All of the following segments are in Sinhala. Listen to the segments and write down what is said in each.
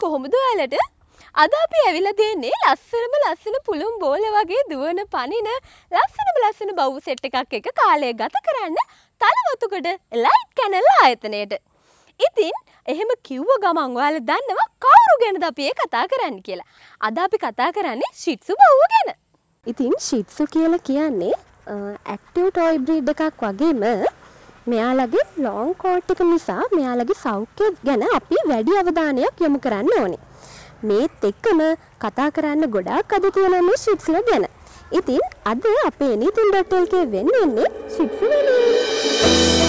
කොහොමද ඔයාලට? අද අපි ඇවිල්ලා දෙන්නේ ලස්සන පුළුම් බෝල වගේ දුවන පනින ලස්සන බව් සෙට් එකක් එක කාලය ගත කරන්න තලවතුගොඩ ලයිට් කැනල් ආයතනයට. ඉතින් එහෙම කිව්ව ගමන් ඔයාලා දන්නවා කවුරු ගැනද අපි කතා කරන්නේ කියලා. අද අපි කතා කරන්නේ Shih-Tzu බව්ව ගැන. ඉතින් Shih-Tzu කියලා කියන්නේ ඇක්ටිව් ටොයි බ්‍රීඩ් එකක් වගේම මෙයාලගේ ලොන් කෝට් එක නිසා මෙයාලගේ සෞඛ්‍ය ගැන අපි වැඩි අවධානයක් යොමු කරන්න ඕනේ. මේත් එක්කම කතා කරන්න ගොඩාක් අද තියෙනවා මේ Shih-Tzu ගැන. ඉතින් අද අපේ Anything.lk වෙන්නේ Shih-Tzu වෙනුවෙන්.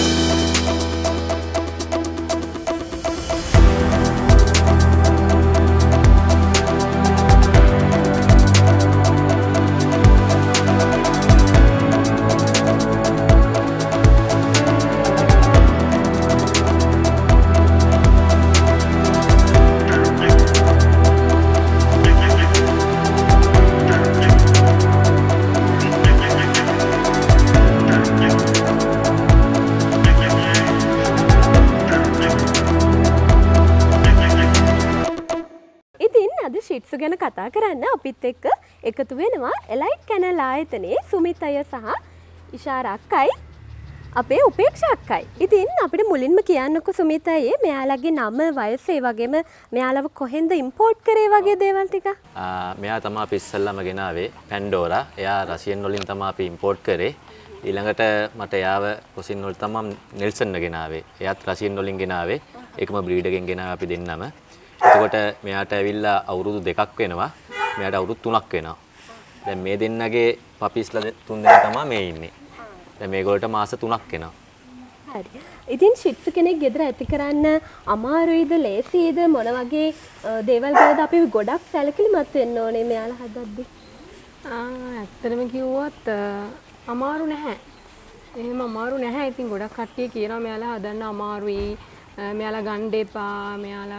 Shih-Tzu ගැන කතා කරන්න අපිත් එක්ක එකතු වෙනවා ලයිට් කැනල් ආයතනයේ සුමිත් අය සහ ඉෂාරා අක්කයි අපේ උපේක්ෂා අක්කයි. ඉතින් අපිට මුලින්ම කියන්නකෝ සුමිත් අය මෙයාලගේ නම වයස ඒ වගේම මෙයාලව කොහෙන්ද ඉම්පෝට් කරේ වගේ දේවල් ටික. මෙයා තමයි අපි ඉස්සල්ලාම ගෙනාවේ පැන්ඩෝරා. එයා රෂියන් වලින් තමයි අපි ඉම්පෝට් කරේ. ඊළඟට මට එයාව කොසින් වල තමයි නෙල්සන් ගෙනාවේ. එයාත් රෂියන් වලින් ගෙනාවේ. ඒකම බ්‍රීඩ් එකෙන් ගෙනාවේ අපි දෙන්නම. එතකොට මෙයාට ඇවිල්ලා අවුරුදු 2ක් වෙනවා. මෙයාට අවුරුදු 3ක් වෙනවා. දැන් මේ දෙන්නගේ පපිස්ලා 3 දෙනා තමයි මේ ඉන්නේ. දැන් මේගොල්ලන්ට මාස 3ක් වෙනවා. හරි. ඉතින් Shih-Tzu කෙනෙක් ගෙදර ඇති කරන්න අමාරුයිද ලේසියිද මොන වගේ දේවල් ගැනද අපි ගොඩක් සැලකිලිමත් වෙන්න ඕනේ මෙයාලා හදද්දි? ඇත්තටම කිව්වොත් අමාරු නැහැ. එහෙම අමාරු නැහැ. ඉතින් ගොඩක් කට්ටිය කියනවා මෙයාලා හදන්න අමාරුයි. මෙයාලා ගන්න එපා මෙයාලා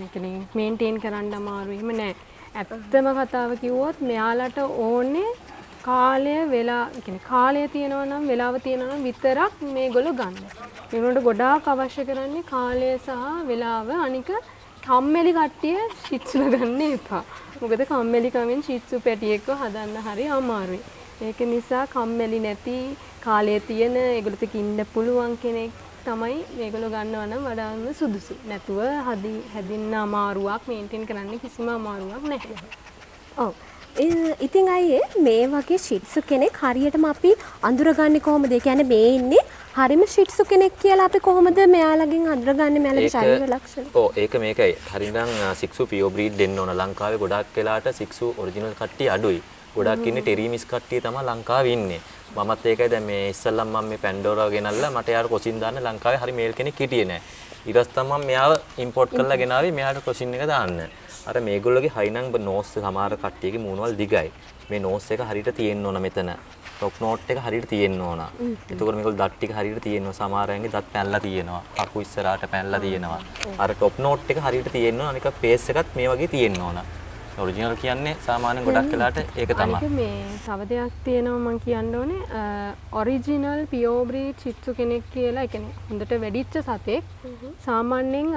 මේන්ටේන් කරන්න අමාරුයි. එහෙම නෑ. ඇත්තම කතාව කිව්වොත් මෙයාලට ඕනේ කාලය වෙලා කියන්නේ කාලය තියෙනවා නම් වෙලාව තියෙනවා නම් විතරක් මේගොල්ලෝ ගන්න. මේගොල්ලන්ට ගොඩාක් අවශ්‍ය කරන්නේ කාලය සහ වෙලාව. අනික කම්මැලි කට්ටිය Shih-Tzu ගන්න එපා. මොකද කම්මැලි කමෙන් Shih-Tzu පැටියෙක්ව හදන්න හරි අමාරුයි. ඒක නිසා කම්මැලි නැති කාලය තියෙන ඒගොල්ලොත් ඉන්න පුළුවන් කෙනෙක් තමයි මේගොල්ලෝ ගන්නවා නම් වඩාත්ම සුදුසු. නැතුව හැදින්න අමාරුවක් මේන්ටේන් කරන්න කිසිම අමාරුවක් නැහැ. ඔව්. ඉතින් අයියේ මේ වගේ Shih-Tzu කෙනෙක් හරියටම අපි අඳුරගන්නේ කොහොමද? ඒ කියන්නේ මේ ඉන්නේ හරිම Shih-Tzu කෙනෙක් කියලා අපි කොහොමද මෙයාලගෙන් අඳුරගන්නේ මෙයාලගේ ශරීර ලක්ෂණ? ඔව් ඒක මේකයි. හරිනම් Shih-Tzu පියෝ බ්‍රීඩ් දෙන්න ඕන. ලංකාවේ ගොඩාක් වෙලාට Shih-Tzu ඔරිජිනල් කට්ටිය අඩුයි. ගොඩක් ඉන්නේ ටෙරිමිස් කට්ටිය තමයි ලංකාවේ ඉන්නේ. මමත් ඒකයි දැන් මේ ඉස්සල්ලාම මම මේ පැන්ඩෝරා ගෙනල්ලා මට යාර කොසින් දාන්න ලංකාවේ හරි මේල් කෙනෙක් හිටියේ නෑ. ඊට පස්සේ තමයි මෙයාව ඉම්පෝට් කරලා ගෙනාවේ මෙයාට කොසින් එක දාන්න. අර මේගොල්ලෝගේ හයිනම් නෝස් එක සමහර කට්ටියගේ මූණවල දිගයි. මේ නෝස් එක හරියට තියෙන්න ඕන මෙතන. ටොප් නෝට් එක හරියට තියෙන්න ඕන. එතකොට මේගොල්ලෝ දත් ටික හරියට තියෙනවා. සමහර අයගේ දත් පැනලා තියෙනවා. කකු ඉස්සරහට පැනලා තියෙනවා. අර ටොප් නෝට් එක හරියට තියෙන්න ඕන. අනික ෆේස් එකත් මේ වගේ තියෙන්න ඕන. ඔරිජිනල් කියන්නේ සාමාන්‍යයෙන් ගොඩක් වෙලාට ඒක තමයි. අනික මේ තව දෙයක් තියෙනවා මම කියන්න ඕනේ ඔරිජිනල් පියෝ බ්‍රීඩ් Shih-Tzu කෙනෙක් කියලා ඒ කියන්නේ හොඳට වැඩිච්ච සතෙක් සාමාන්‍යයෙන්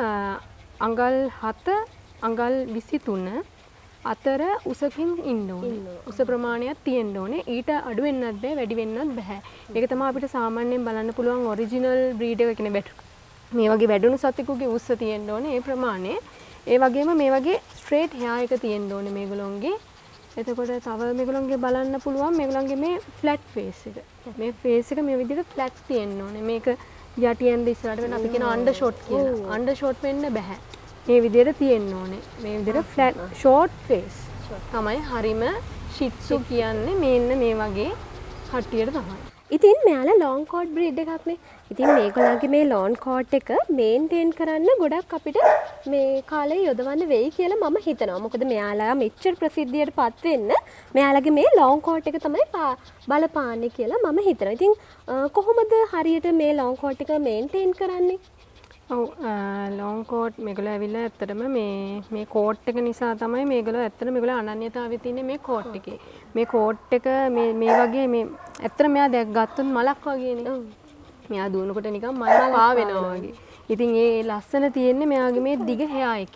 අඟල් 7 අඟල් 23 අතර උසකින් ඉන්න ඕනේ. උස ප්‍රමාණයක් තියෙන්න ඕනේ. ඊට අඩු වෙන්නත් බෑ වැඩි වෙන්නත් බෑ. ඒක තමයි අපිට සාමාන්‍යයෙන් බලන්න පුළුවන් ඔරිජිනල් බ්‍රීඩ් එක කියන්නේ මේ වගේ වැඩුණු සතෙකුගේ උස තියෙන්න ඕනේ ඒ ප්‍රමාණය. ඒ වගේම මේ වගේ ස්ට්‍රේට් හෙයාර් එක තියෙන්න ඕනේ මේගොල්ලෝන්ගේ. එතකොට තව මේගොල්ලෝන්ගේ බලන්න පුළුවන් මේගොල්ලෝන්ගේ මේ ෆ්ලැට් ෆේස් එක. මේ ෆේස් එක මේ විදිහට ෆ්ලැට් තියෙන්න ඕනේ. මේක යටියෙන් ඉස්සරහට වෙන අපි කියන අන්ඩර් ෂොට් කියලා. අන්ඩර් ෂොට් වෙන්න බෑ. මේ විදිහට තියෙන්න ඕනේ. මේ විදිහට ෆ්ලැට් ෂෝට් ෆේස් තමයි හරිම Shih-Tzu කියන්නේ මේන්න මේ වගේ කට්ටියට තමයි. ඉතින් මෙයාලා ලොන් කෝට් බ්‍රීඩ් එකක් නේ. ඉතින් මේගොල්ලන්ගේ මේ ලොන් කෝට් එක මේන්ටේන් කරන්න ගොඩක් අපිට මේ කාලේ යොදවන්න වෙයි කියලා මම හිතනවා. මොකද මෙයාලා මෙච්චර ප්‍රසිද්ධියට පත් වෙන්න මෙයාලගේ මේ ලොන් කෝට් එක තමයි බලපාන්නේ කියලා මම හිතනවා. ඉතින් කොහොමද හරියට මේ ලොන් කෝට් එක මේන්ටේන් කරන්නේ? ඔව් ලොන් කෝට් මේගොල්ලෝ ඇවිල්ලා ඇත්තටම මේ කෝට් එක නිසා තමයි මේගොල්ලෝ ඇත්තටම මේගොල්ලෝ අනන්‍යතාවය තියෙන්නේ මේ කෝට් එකේ. මේ කෝට් එක මේ වගේ මේ ඇත්තටම මෙයා දැක් ගත්තොත් මලක් වගේනේ. මෙයා දුවනකොට නිකන් මල පා වෙනවා වගේ. ඉතින් ඒ ලස්සන තියෙන්නේ මෙයාගේ මේ දිග හෙයා එකේ.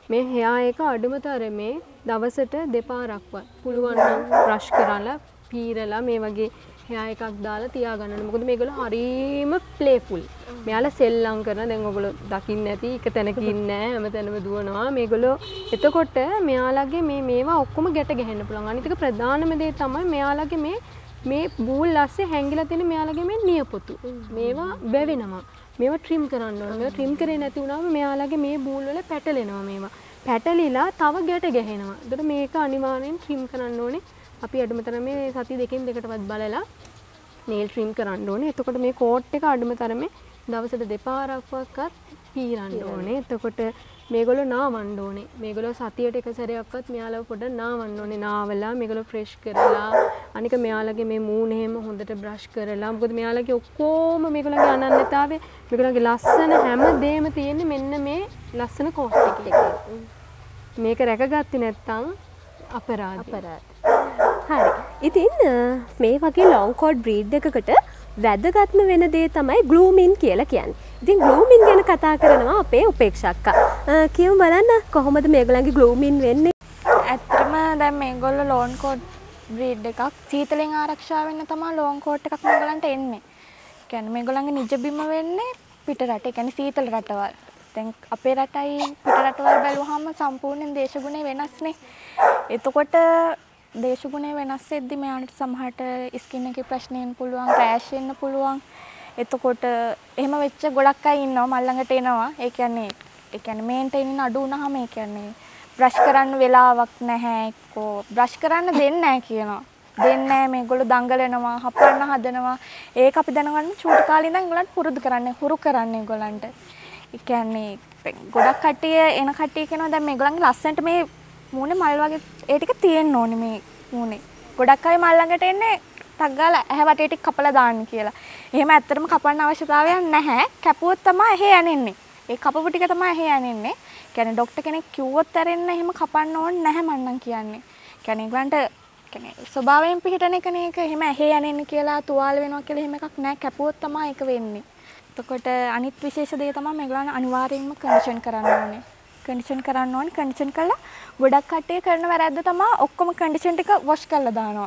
මේ hair එක අඩුම තරමේ දවසට දෙපාරක්වත් පුළුවන් නම් brush කරලා පීරලා මේ වගේ hair එකක් දාලා තියාගන්න ඕනේ. මොකද මේගොල්ලෝ හරීම playful. මෙයාලා සෙල්ලම් කරන දැන් ඔයගොල්ලෝ දකින්න ඇති එක තැනක ඉන්නේ නැහැ. හැමතැනම දුවනවා. මේගොල්ලෝ එතකොට මෙයාලගේ මේවා ඔක්කොම ගැට ගහන්න පුළුවන්. අනිත් එක ප්‍රධානම දේ තමයි මෙයාලගේ මේ බූල් ඇස්සේ හැංගිලා තියෙන මෙයාලගේ මේ නියපොතු. මේවා වැවෙනවා. මේවා ට්‍රිම් කරන්න ඕනේ. මේවා ට්‍රිම් කරේ නැති වුණාම මෙයාලගේ මේ බූල් වල පැටලෙනවා මේවා. පැටලිලා තව ගැට ගැහෙනවා. ඒකට මේක අනිවාර්යෙන් ට්‍රිම් කරන්න ඕනේ. අපි අඩුම තරමේ සති දෙකකින් දෙකටවත් බලලා nail trim කරන්න ඕනේ. එතකොට මේ coat එක අඩුම තරමේ දවසට දෙපාරක්වත් පීරන්න ඕනේ. එතකොට මේගොල්ලෝ නාවන්න ඕනේ. මේගොල්ලෝ සතියට එක සැරයක්වත් මෙයාලව පොඩ්ඩක් නාවන්න ඕනේ. නාවලා මේගොල්ලෝ fresh කරලා අනික මෙයාලගේ මේ මූණ එහෙම හොඳට brush කරලා. මොකද මෙයාලගේ ඔක්කොම මේගොල්ලන්ගේ අනන්‍යතාවය මේගොල්ලන්ගේ ලස්සන හැම දෙයක්ම තියෙන්නේ මෙන්න මේ ලස්සන coat එකේ. මේක රැකගත්තේ නැත්නම් අපරාධ. හරි. ඉතින් මේ වගේ long coat breed එකකට වැදගත්ම වෙන දේ තමයි grooming කියලා කියන්නේ. ඉතින් grooming ගැන කතා කරනවා අපේ උපේක්ෂා අක්කා. කියමු බලන්න කොහොමද මේගොල්ලන්ගේ grooming වෙන්නේ? ඇත්තටම දැන් මේගොල්ලෝ long coat breed එකක් සීතලෙන් ආරක්ෂා වෙන්න තමයි long coat එකක් මේගොල්ලන්ට එන්නේ. කියන්නේ මේගොල්ලන්ගේ නිජ බිම වෙන්නේ පිට රට. ඒ කියන්නේ සීතල රටවල්. දැන් අපේ රටයි පිට රටවල් බැලුවහම සම්පූර්ණයෙන් දේශගුණය වෙනස්නේ. එතකොට දේශගුණය වෙනස් වෙද්දි මෙයාට සමහරට ස්කින් එකේ ප්‍රශ්න එන්න පුළුවන්, රෑෂ් එන්න පුළුවන්. එතකොට එහෙම වෙච්ච ගොඩක් අය ඉන්නවා මල් ළඟට එනවා. ඒ කියන්නේ මේන්ටේනින් අඩු වුණාම ඒ කියන්නේ බ්‍රෂ් කරන්න වෙලාවක් නැහැ. එක්කෝ බ්‍රෂ් කරන්න දෙන්නේ නැහැ කියනවා. දෙන්නේ නැහැ මේගොල්ලෝ දඟලනවා, හපන්න හදනවා. ඒක අපි දැනගන්න චූටි කාලේ ඉඳන් ඒගොල්ලන්ට පුරුදු කරන්න, හුරු කරන්න ඒගොල්ලන්ට. ඒ කියන්නේ ගොඩක් කට්ටිය එන කට්ටිය කියනවා දැන් මේගොල්ලන්ගේ ලස්සනට මේ මූණේ මල් වගේ ඒ ටික තියෙන්න ඕනේ මේ මූණේ. ගොඩක් අය මල් ළඟට එන්නේ ටක් ගාලා ඇහැ වටේ ටික කපලා දාන්න කියලා. එහෙම ඇත්තටම කපන්න අවශ්‍යතාවයක් නැහැ. කැපුවොත් තමයි ඇහි යන්නේ. ඒ කපපු ටික තමයි ඇහි යන්නේ. කියන්නේ ડોක්ටර් කෙනෙක් කිව්වොත් ඇරෙන්න එහෙම කපන්න ඕනේ නැහැ මම නම් කියන්නේ. කියන්නේ ඒගොල්ලන්ට කියන්නේ ස්වභාවයෙන් පිටින් එකනේ ඒක එහෙම ඇහි යන්නේ කියලා තුවාල වෙනවා කියලා එහෙම එකක් නැහැ. කැපුවොත් තමයි ඒක වෙන්නේ. එතකොට අනිත් විශේෂ දේ තමයි මේගොල්ලන් අනිවාර්යයෙන්ම කන්ඩිෂන් කරන්න ඕනේ. කන්ඩිෂන් කළා ගොඩක් කට්ටිය කරන වැරද්ද තමයි ඔක්කොම කන්ඩිෂන් ටික වොෂ් කරලා දානවා.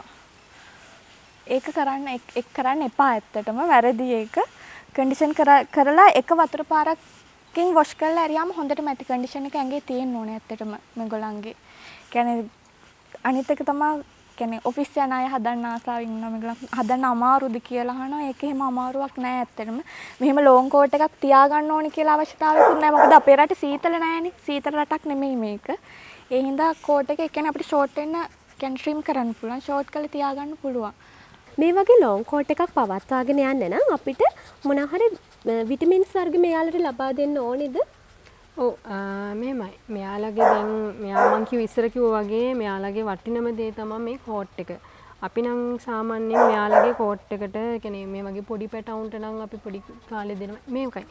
ඒක කරන්න එපා ඇත්තටම වැරදි ඒක. කන්ඩිෂන් කරලා එක වතුර පාරකින් වොෂ් කරලා ඇරියාම හොඳට මැති කන්ඩිෂන් එක ඇඟේ තියෙන්න ඕනේ ඇත්තටම මේගොල්ලන්ගේ. කියන්නේ අනිත් එක තමයි කියන්නේ ඔෆිස් යන අය හදන්න ආසාවෙන් ඉන්නවා මේගොල්ලන් හදන්න අමාරුද කියලා අහනවා. ඒක එහෙම අමාරුවක් නෑ ඇත්තටම. මෙහෙම ලෝන් කෝට් එකක් තියාගන්න ඕනි කියලා අවශ්‍යතාවයකුත් නෑ. මොකද අපේ රටේ සීතල නෑනේ. සීතල රටක් නෙමෙයි මේක. ඒ හින්දා කෝට් එක කියන්නේ අපිට ෂෝට් වෙන්න කියන්නේ ට්‍රිම් කරන්න පුළුවන්. ෂෝට් කරලා තියාගන්න පුළුවන්. මේ වගේ long coat එකක් පවත්වාගෙන යන්න නම් අපිට මොන හරි විටමින්ස් වර්ග මෙයාලට ලබා දෙන්න ඕනේද? ඔව් මෙහෙමයි. මෙයාලගේ දැන් මෙයා මං ඉස්සර කිව්වා වගේ මෙයාලගේ වටිනම දේ තමයි මේ කෝට් එක. අපි නම් සාමාන්‍යයෙන් මෙයාලගේ කෝට් එකට කියන්නේ මේ වගේ පොඩි පැටවුන්ට නම් අපි පොඩි කාලේ දෙනවා. මේකයි.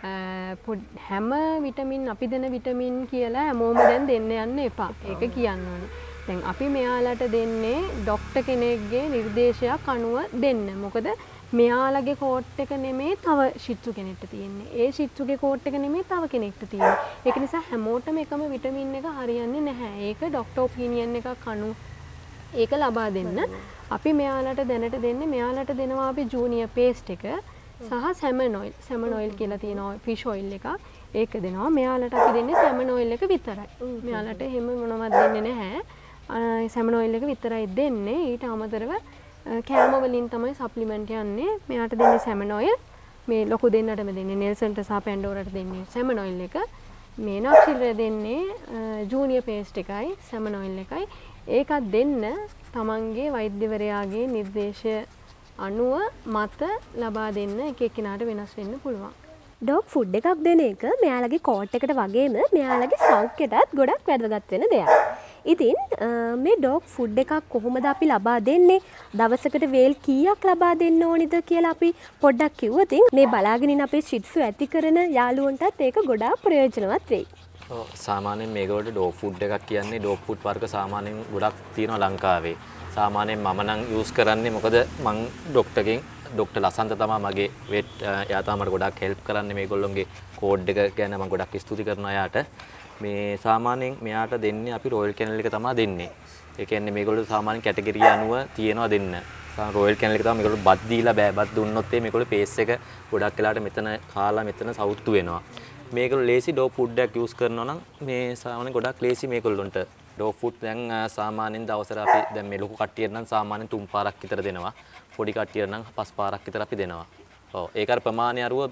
හැම විටමින් අපි දෙන විටමින් කියලා හැමෝම දැන් දෙන්න යන්න එපා. ඒක කියන්න ඕනේ. දැන් අපි මෙයාලට දෙන්නේ ડોක්ටර් කෙනෙක්ගේ නිර්දේශයක් අනුව දෙන්න. මොකද මෙයාලගේ කෝට් එක නෙමේ තව Shih-Tzu කෙනෙක්ට තියෙන්නේ. ඒ Shih-Tzuගේ කෝට් එක නෙමේ තව කෙනෙක්ට තියෙන්නේ. ඒක නිසා හැමෝටම එකම විටමින් එක හරියන්නේ නැහැ. ඒක ડોක්ටර් ඔපිනියන් එකක් අනුව ඒක ලබා දෙන්න. අපි මෙයාලට දැනට දෙන්නේ මෙයාලට දෙනවා අපි ජූනියර් පේස්ට් එක සහ සැමන් ඔයිල්. සැමන් ඔයිල් කියලා තියෙනවා ෆිෂ් ඔයිල් එකක්. ඒක දෙනවා. මෙයාලට අපි දෙන්නේ සැමන් ඔයිල් එක විතරයි. මෙයාලට එහෙම මොනවද දෙන්නේ නැහැ. සැමන් ඔයිල් එක විතරයි දෙන්නේ. ඊට අමතරව කෑම වලින් තමයි සප්ලිමන්ට් යන්නේ. මෙයාට දෙන්නේ සැමන් ඔයිල්. මේ ලොකු දෙන්නටම දෙන්නේ නෙල්සන්ට සහ පැන්ඩෝරට දෙන්නේ සැමන් ඔයිල් එක. මේ නක්ෂිල්ට දෙන්නේ ජූනියර් පේස්ට් එකයි සැමන් ඔයිල් එකයි. ඒකත් දෙන්න තමන්ගේ වෛද්‍යවරයාගේ නිර්දේශය අනුව මත ලබා දෙන්න එක එක්කිනාට වෙනස් වෙන්න පුළුවන්. ඩොග් ෆුඩ් එකක් දෙන එක මෙයාලගේ කෝට් එකට වගේම මෙයාලගේ සෞඛ්‍යයටත් ගොඩක් වැදගත් වෙන දෙයක්. ඉතින් මේ ඩොග් ෆුඩ් එකක් කොහොමද අපි ලබා දෙන්නේ? දවසකට වේල් කීයක් ලබා දෙන්න ඕනිද කියලා අපි පොඩ්ඩක් කිව්වොත් මේ බලාගෙන ඉන්න අපේ Shih-Tzu ඇති කරන යාළුවන්ටත් ඒක ගොඩාක් ප්‍රයෝජනවත් වෙයි. සාමාන්‍යයෙන් මේකට ඩොග් ෆුඩ් එකක් කියන්නේ ඩොග් ෆුඩ් වර්ග සාමාන්‍යයෙන් ගොඩක් තියෙනවා ලංකාවේ. සාමාන්‍යයෙන් මම නම් යූස් කරන්නේ මොකද මං ડોක්ටර් ලසන්ත තමයි මගේ වෙට් එයා තමයි මට ගොඩක් හෙල්ප් කරන්නේ මේගොල්ලොන්ගේ කෝඩ් එක ගැන මම ගොඩක් ස්තුති කරනවා එයාට. මේ සාමාන්‍යයෙන් මෙයාට දෙන්නේ අපි රොයල් කැනල් එක තමයි දෙන්නේ. ඒ කියන්නේ මේගොල්ලෝ සාමාන්‍ය කැටගරිය අනුව තියෙනවා දෙන්න. රොයල් කැනල් එක තමයි මේගොල්ලෝ බත් දීලා බෑ. බත් දුන්නොත් මේගොල්ලෝ පේස් එක ගොඩක් වෙලාට මෙතන කාලා මෙතන සවුත්තු වෙනවා. මේගොල්ලෝ ලේසි ඩොග් ෆුඩ් එකක් යූස් කරනවා නම් මේ සාමාන්‍යයෙන් ගොඩක් ලේසි මේගොල්ලොන්ට. ඩොග් ෆුඩ් දැන් සාමාන්‍යයෙන් දවසට අපි දැන් මේ ලොකු කට්ටියට නම් සාමාන්‍යයෙන් 3 පාරක් විතර දෙනවා. පොඩි කට්ටියට නම් 5 පාරක් විතර අපි දෙනවා. ඔව් ඒක අර ප්‍රමාණය අරුව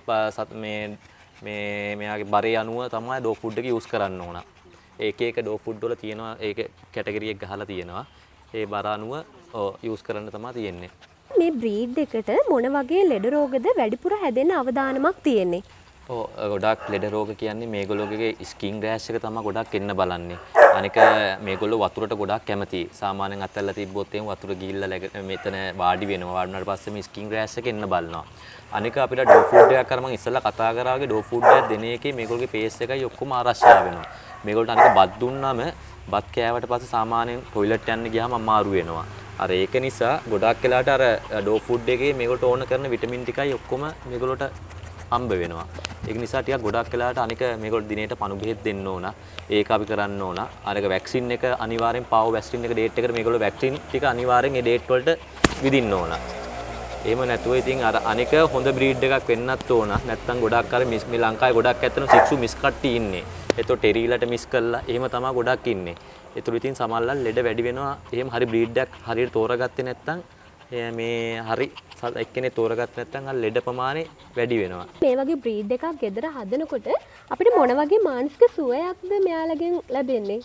මෙයාගේ බරේ අනුව තමයි ඩොග් ෆුඩ් එක යූස් කරන්න ඕන. ඒක ඩොග් ෆුඩ් වල තියෙනවා ඒක කැටගරි එක ගහලා තියෙනවා. ඒ බර අනුව යූස් කරන්න තමයි තියෙන්නේ. මේ බ්‍රීඩ් එකට මොන වගේ ලෙඩ රෝගද වැඩිපුර හැදෙන්න අවදානමක් තියෙන්නේ? ගොඩක් ලෙඩ රෝග කියන්නේ මේගොල්ලෝගේ ස්කින් රෑෂ් එක තමයි ගොඩක් එන්න බලන්නේ. අනික මේගොල්ලෝ වතුරට ගොඩක් කැමතියි. සාමාන්‍යයෙන් අතල්ලා තිබ්බොත් එහෙම වතුර ගිහිල්ලා මෙතන වාඩි වෙනවා. වාඩි වුණාට පස්සේ මේ ස්කින් රෑෂ් එක එන්න බලනවා. අනික අපිට ඩොග් ෆුඩ් එකක් අර මම ඉස්සෙල්ලා කතා කරා වගේ ඩොග් ෆුඩ් එකක් දෙන එකේ මේගොල්ලෝගේ පේස් එකයි ඔක්කොම ආරක්ෂා වෙනවා. මේගොල්ලන්ට අනික බත් දුන්නාම බත් කෑවට පස්සේ සාමාන්‍යයෙන් টয়ලට් යන්න ගියාම අමාරු වෙනවා. අර ඒක නිසා ගොඩක් වෙලාට අර ඩොග් ෆුඩ් එකේ මේගොල්ලෝ ඕන කරන විටමින් ටිකයි ඔක්කොම මේගොල්ලෝට හම්බ වෙනවා. ඒක නිසා ටිකක් ගොඩක් වෙලාවට අනික මේගොල්ලෝ දිනේට පණු බෙහෙත් දෙන්න ඕන. ඒක අපි කරන්න ඕන. අනික වැක්සින් එක අනිවාර්යෙන් පාව වැක්සින් එක ඩේට් එකට මේගොල්ලෝ වැක්සින් ටික අනිවාර්යෙන් ඒ ඩේට් වලට විදින්න ඕන. එහෙම නැතුව ඉතින් අර අනික හොඳ බ්‍රීඩ් එකක් වෙන්නත් ඕන. නැත්තම් ගොඩක් අර මේ ලංකාවේ ගොඩක් ඇත්තන Shih-Tzu මිස් කට්ටි ඉන්නේ. ඒතකොට ටෙරීලට මිස් කළා. එහෙම තමයි ගොඩක් ඉන්නේ. ඒතකොට ඉතින් සමහරවල් ලෙඩ වැඩි වෙනවා. එහෙම හරි බ්‍රීඩ් එකක් හරියට තෝරගත්තේ නැත්තම් මේ හරි එක්කෙනෙක් තෝරගත්තේ නැත්නම් අර ලෙඩ ප්‍රමාණය වැඩි වෙනවා. මේ වගේ බ්‍රීඩ් එකක් ගෙදර හදනකොට අපිට මොන වගේ මානසික සුවයක්ද මෙයාලගෙන් ලැබෙන්නේ?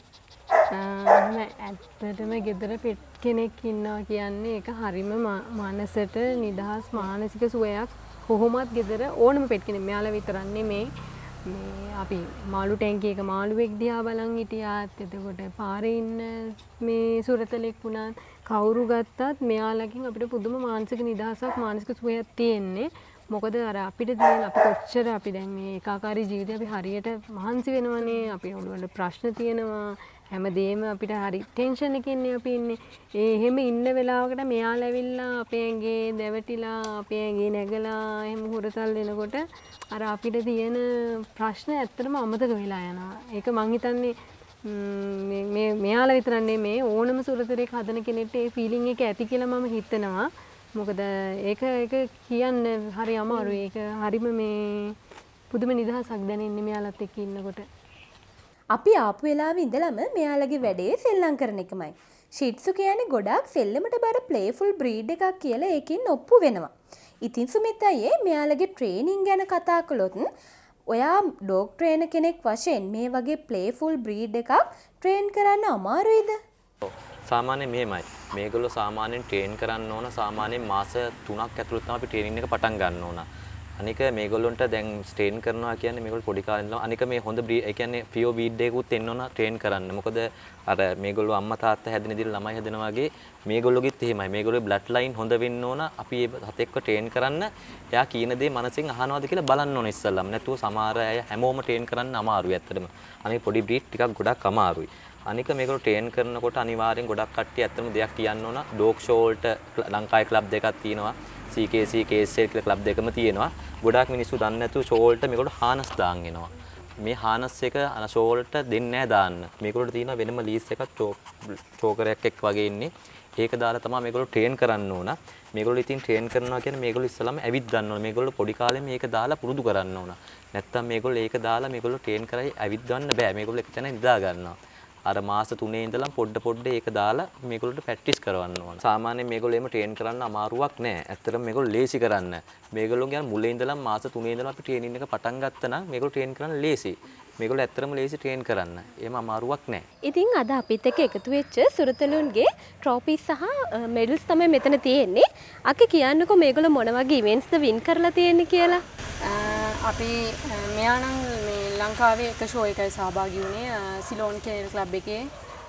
ඇත්තටම ගෙදර පෙට් කෙනෙක් ඉන්නවා කියන්නේ ඒක හරිම මනසට නිදහස් මානසික සුවයක්. කොහොමත් ගෙදර ඕනම පෙට් කෙනෙක් මෙයාලා විතරක් නෙමේ මේ අපි මාළු ටැංකිය එක මාළුවෙක් දිහා බලන් හිටියාත් එතකොට පාරේ ඉන්න මේ සුරතලෙක් වුණත් කවුරු ගත්තත් මෙයාලකින් අපිට පුදුම මානසික නිදහසක් මානසික සුවයක් තියෙන්නේ. මොකද අර අපිට තියෙන අපි කොච්චර අපි දැන් මේ ඒකාකාරී ජීවිතේ අපි හරියට මහන්සි වෙනවනේ. අපි ඔළුවල ප්‍රශ්න තියෙනවා. හැමදේම අපිට හරි ටෙන්ෂන් එකකින් අපි ඉන්නේ. එහෙම ඉන්න වෙලාවකට මෙයාලා ඇවිල්ලා අපේ ඇඟේ දැවටිලා අපේ ඇඟේ නැගලා එහෙම හුරතල් වෙනකොට අර අපිට තියෙන ප්‍රශ්න ඇත්තටම අමතක වෙලා යනවා. ඒක මං හිතන්නේ මේ මෙයාලා විතරක් නෙමේ ඕනම සුරතරෙක් හදන කෙනෙක්ට ඒ ෆීලිං එක ඇති කියලා මම හිතනවා. මොකද ඒක කියන්න හරි අමාරුයි. ඒක හරිම මේ පුදුම නිදහසක් දැනෙන්නේ මෙයාලත් එක්ක ඉන්නකොට. අපි ආපු වෙලාවෙ ඉඳලම මෙයාලගේ වැඩේ සෙල්ලම් කරන එකමයි. Shih-Tzu කියන්නේ ගොඩාක් සෙල්ලමට බර ප්ලේෆුල් බ්‍රීඩ් එකක් කියලා ඒකින් ඔප්පු වෙනවා. ඉතින් සුමිත් අයියේ මෙයාලගේ ට්‍රේනින් ගැන කතා කළොත් ඔයා ඩොග් ට්‍රේනර් කෙනෙක් වශයෙන් මේ වගේ ප්ලේෆුල් බ්‍රීඩ් එකක් ට්‍රේන් කරන්න අමාරුයිද? සාමාන්‍යයෙන් මෙහෙමයි. මේගොල්ලෝ සාමාන්‍යයෙන් ට්‍රේන් කරන්න ඕන සාමාන්‍යයෙන් මාස 3ක් ඇතුළත තමයි අපි ට්‍රේනින් එක පටන් ගන්න ඕන. අනික මේගොල්ලොන්ට දැන් ට්‍රේන් කරනවා කියන්නේ මේගොල්ලෝ පොඩි කාලේ ඉඳලා අනික මේ හොඳ ඒ කියන්නේ ෆියෝ බීඩ් එකකුත් එන්න ඕන ට්‍රේන් කරන්න. මොකද අර මේගොල්ලෝ අම්මා තාත්තා හැදෙන විදිහට ළමයි හැදෙනා වගේ මේගොල්ලෝගෙත් එහෙමයි. මේගොල්ලෝ බ්ලඩ් ලයින් හොඳ වෙන්න ඕන. අපි ඒ හතෙක්ව ට්‍රේන් කරන්න එයා කියන දේ මනසෙන් අහනවාද කියලා බලන්න ඕන ඉස්සල්ලාම. නැතුව සමහර අය හැමෝම ට්‍රේන් කරන්න අමාරුයි ඇත්තටම. අනික පොඩි බ්‍රීඩ් ටිකක් ගොඩක් අමාරුයි. අනික මේගොල්ලෝ ට්‍රේන් කරනකොට අනිවාර්යෙන් ගොඩක් කට්ටිය ඇත්තටම දෙයක් කියන්න ඕන. ඩොග් ෂෝ වලට ලංකාවේ ක්ලබ් දෙකක් තියෙනවා. CKC KSL කියලා ක්ලබ් දෙකම තියෙනවා. ගොඩාක් මිනිස්සු දන්නේ නැතුව ෂෝ වලට මේගොල්ලෝ හානස් දාන් එනවා. මේ හානස් එක ෂෝ වලට දෙන්නේ නැහැ දාන්න. මේගොල්ලෝ තියෙනවා වෙනම ලීස් එකක් චෝකරයක් එක්ක වගේ ඉන්නේ. ඒක දාලා තමයි මේගොල්ලෝ ට්‍රේන් කරන්න ඕන. මේගොල්ලෝ ඉතින් ට්‍රේන් කරනවා කියන්නේ මේගොල්ලෝ ඉස්සලම ඇවිත් ගන්න ඕන. මේගොල්ලෝ පොඩි කාලේ මේක දාලා පුරුදු කරන්න ඕන. නැත්තම් මේගොල්ලෝ ඒක දාලා මේගොල්ලෝ ට්‍රේන් කරයි ඇවිත් ගන්න බෑ. මේගොල්ලෝ එක තැන නිදා ගන්නවා. අර මාස 3 ඉඳලා පොඩ ඒක දාලා මේගොල්ලන්ට ප්‍රැක්ටිස් කරවන්න ඕන. සාමාන්‍යයෙන් මේගොල්ලෝ එහෙම ට්‍රේන් කරන්න අමාරුවක් නෑ. ඇත්තටම මේගොල්ලෝ ලේසි කරන්න. මේගොල්ලෝ කියන්නේ මුලින් ඉඳලා මාස 3 ඉඳලා අපි ට්‍රේනින් එක පටන් ගත්තා නම් මේගොල්ලෝ ට්‍රේන් කරන්න ලේසි. මේගොල්ලෝ ඇත්තටම ලේසි ට්‍රේන් කරන්න. එහෙම අමාරුවක් නෑ. ඉතින් අද අපිත් එක්ක එකතු වෙච්ච සුරතලුන්ගේ ට්‍රොෆිස් සහ මෙඩල්ස් තමයි මෙතන තියෙන්නේ. අකි කියන්නකෝ මේගොල්ලෝ මොන වගේ ඉවෙන්ට්ස්ද වින් කරලා තියෙන්නේ කියලා. අපි මෙයා නම් මේ ලංකාවේ එක ෂෝ එකයි සහභාගී වුණේ සිලෝන් කෙනල් ක්ලබ් එකේ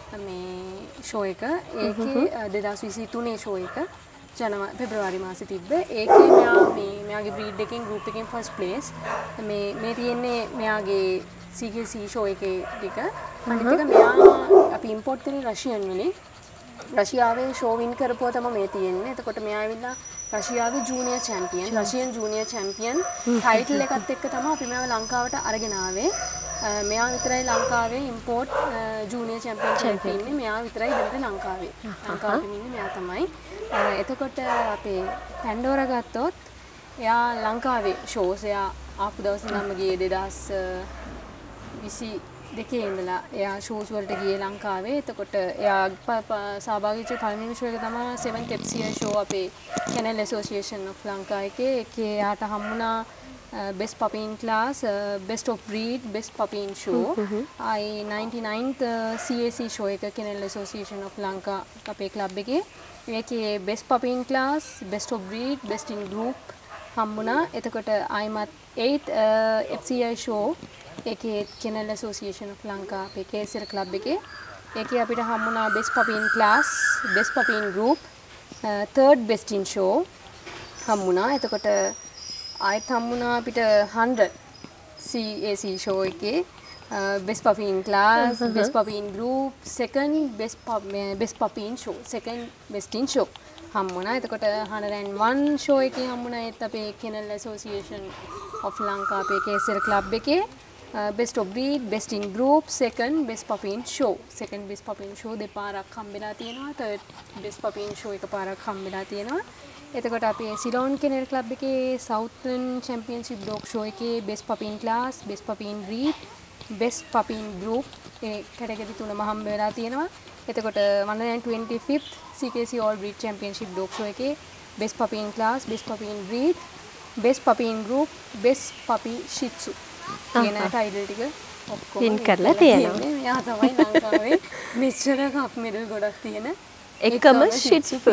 මේ ෂෝ එක. ඒකේ 2023 ෂෝ එක පෙබ්‍රවාරි මාසේ තිබ්බ. ඒකේ මෙයාගේ බ්‍රීඩ් එකෙන් ගෲප් එකෙන් ෆස්ට් ප්ලේස්. මේ තියෙන්නේ මෙයාගේ CKC ෂෝ එකේ ටික. අනිත් එක මෙයා අපි ඉම්පෝට් කරන රෂියන් වලින් රෂියාවේ ෂෝ වින් කරපුවා තමයි මේ තියෙන්නේ. එතකොට මෙයා ඇවිල්ලා රෂියාවේ junior champion Russian junior champion title එකත් එක්ක තමයි අපි මේව ලංකාවට අරගෙන ආවේ. මෙයා විතරයි ලංකාවේ ඉම්පෝර්ට් ජූනියර් චැම්පියන්ෂිප් එකේ ඉන්නේ. මෙයා විතරයි දැනට ලංකාවේ. ලංකාවේ ඉන්නේ මෙයා තමයි. එතකොට අපේ පැන්ඩෝරා ගත්තොත් එයා ලංකාවේ ෂෝස් එයා ආපු දවස් නම් ගියේ 2022 ඉඳලා එයා ෂෝස් වලට ගියේ ලංකාවේ. එතකොට එයා සහභාගී වෙච්ච පළවෙනි ෂෝ එක තමයි 7th FCI ෂෝ අපේ Kennel Association of Lanka එකේ. ඒකේ එයාට හම්බුණා best puppy in class, best of breed, best puppy in show. 99th CAC show එක Kennel Association of Lanka අපේ club එකේ. ඒකේ best puppy in class, best of breed, best in group හම්බුණා. එතකොට ආයිමත් 8th FCI show ඒකේ Kennel Association of Lanka අපේ කේසර club එකේ. ඒකේ අපිට හම්බුණා best puppy in class, best puppy in group, third best in show හම්බුණා. එතකොට ආයෙත් හම්බුණා අපිට 100 CAC show එකේ best puppy in class, best puppy in group, second best puppy in show, second best in show හම්බුණා. එතකොට 101 show එකේ හම්බුණා ඒත් අපේ Kennel Association of Lanka අපේ කේසර club එකේ best of breed, best in group, second best puppy in show. Second best puppy in show දෙපාරක් හම්බෙලා තියෙනවා. third best puppy in show එකපාරක් හම්බෙලා තියෙනවා. එතකොට අපේ සිලෝන් කෙනල් ක්ලබ් එකේ Southern Championship Dog Show එකේ best puppy in class, best puppy in breed, best puppy in group ඒ කැටගරි තුනම හම්බ වෙලා තියෙනවා. එතකොට 125th CKC All Breed Championship Dog Show එකේ best puppy in class, best puppy in breed, best puppy in group, best puppy Shih-Tzu කියන ටයිටල් ටික ඔක්කොම වින් කරලා තියෙනවා. මෙයා තමයි ලංකාවේ මෙච්චර කප් මෙඩල් ගොඩක් තියෙන එකම Shih-Tzu.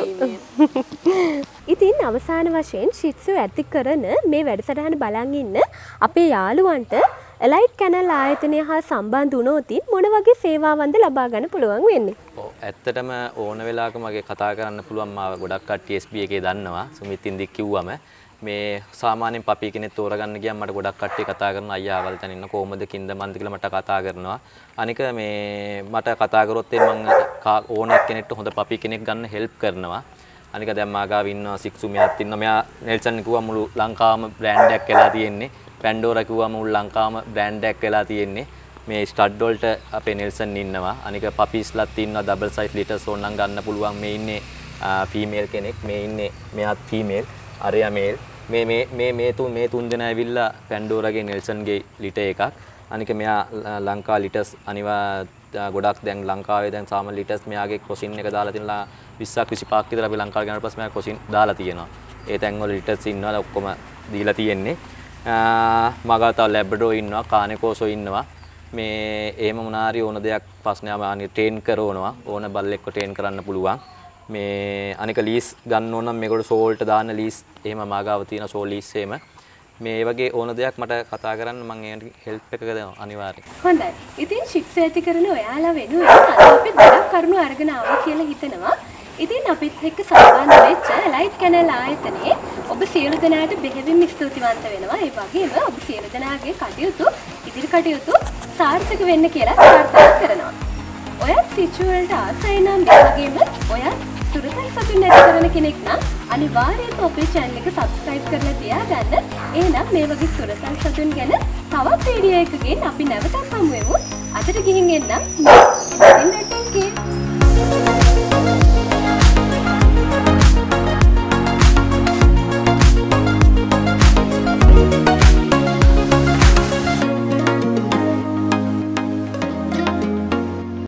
ඉතින් අවසාන වශයෙන් Shih-Tzu ඇති කරන මේ වැඩසටහන බලන් ඉන්න අපේ යාළුවන්ට එලයිට් කැනල් ආයතනය හා සම්බන්ධ වුණොත් මොන වගේ සේවාවන්ද ලබා ගන්න පුළුවන් වෙන්නේ? ඔව් ඇත්තටම ඕන වෙලාවක මගේ කතා කරන්න පුළුවන් මාව ගොඩක් කට්ටිය SB එකේ දන්නවා. සුමිත් ඉන්දික් කිව්වම මේ සාමාන්‍යයෙන් පපි කෙනෙක් තෝරගන්න ගියාම මට ගොඩක් කට්ටිය කතා කරනවා අයියා අවල් තැන ඉන්න කොහොමද කින්ද මන්ද කියලා මට කතා කරනවා. අනික මේ මට කතා කරොත් මම ඕන කෙනෙක්ට හොඳ පපි කෙනෙක් ගන්න හෙල්ප් කරනවා. අනික දැන් මාගාව ඉන්නවා Shih-Tzu මෙයාත් ඉන්නවා. මෙයා නෙල්සන් කිව්වා මුළු ලංකාවම බ්‍රෑන්ඩ් එකක් වෙලා තියෙන්නේ. පැන්ඩෝරා කිව්වා මුළු ලංකාවම බ්‍රෑන්ඩ් එකක් වෙලා තියෙන්නේ. මේ ස්ටඩ් වලට අපේ නෙල්සන් ඉන්නවා. අනික පපීස්ලත් ඉන්නවා ඩබල් සයිස් ලිටර්ස් ඕනනම් ගන්න පුළුවන්. මේ ඉන්නේ ෆීමේල් කෙනෙක්. මේ ඉන්නේ මෙයාත් ෆීමේල්. අරයා මේල්. මේ තුන් දෙනා ඇවිල්ලා පැන්ඩෝරාගේ නෙල්සන්ගේ ලිටර් එකක්. අනික මෙයා ලංකා ලිටර්ස් අනිවා ගොඩක් දැන් ලංකාවේ දැන් සාමාන්‍ය ලිටර්ස් මෙයාගේ කොසින් එක දාලා තියෙනවා 20ක් 25ක් විතර අපි ලංකාවට ගෙනාට පස්සේ මෙයා කොසින් දාලා තියෙනවා. ඒ තැන් වල ලිටර්ස් ඉන්නවා ඔක්කොම දීලා තියෙන්නේ. මගා තව ලැබ්‍රඩෝ ඉන්නවා කානෙකෝසෝ ඉන්නවා. මේ එහෙම මොනාරි ඕන දෙයක් ප්‍රශ්නයක් අනිත් ට්‍රේන් කරනවා. ඕන බල්ලෙක්ව ට්‍රේන් කරන්න පුළුවන්. මේ අනික ලීස් ගන්න ඕන නම් මේකට සෝල්ට දාන්න ලීස් එහෙම මාගාව තියෙන සෝල් ලීස් එහෙම මේ වගේ ඕන දෙයක් මට කතා කරන්න මම ඒකට හෙල්ප් එක දෙනවා අනිවාර්යෙන්. හොඳයි. ඉතින් Shih-Tzu ඇති කරන ඔයාලා වෙනුවෙන් අද අපි ගොඩක් කරුණු අරගෙන ආවා කියලා හිතනවා. ඉතින් අපිත් එක්ක සම්බන්ධ වෙච්ච ලයිට් කැනල් ආයතනයේ ඔබ සියලු දෙනාට බෙහෙවින්ම ස්තුතිවන්ත වෙනවා. ඒ වගේම ඔබ සියලු දෙනාගේ කටයුතු ඉදිරි කටයුතු සාර්ථක වෙන්න කියලා ප්‍රාර්ථනා කරනවා. ඔයත් Shih-Tzu වලට ආසයි නම් ඒ වගේම ඔයත් සුරතල් සතුන් නැති කරන කෙනෙක් නම් අනිවාර්යයෙන්ම අපේ channel එක subscribe කරලා තියාගන්න. එහෙනම් මේ වගේ සුරතල් සතුන් ගැන තවත් වීඩියෝ එකකින් අපි නැවතත් හමු වෙමු. අදට ගිහින් එන්නම්. Anything.lk